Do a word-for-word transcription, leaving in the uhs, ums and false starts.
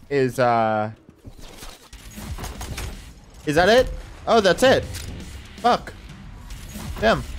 is, uh... Is that it? Oh, that's it. Fuck. Damn.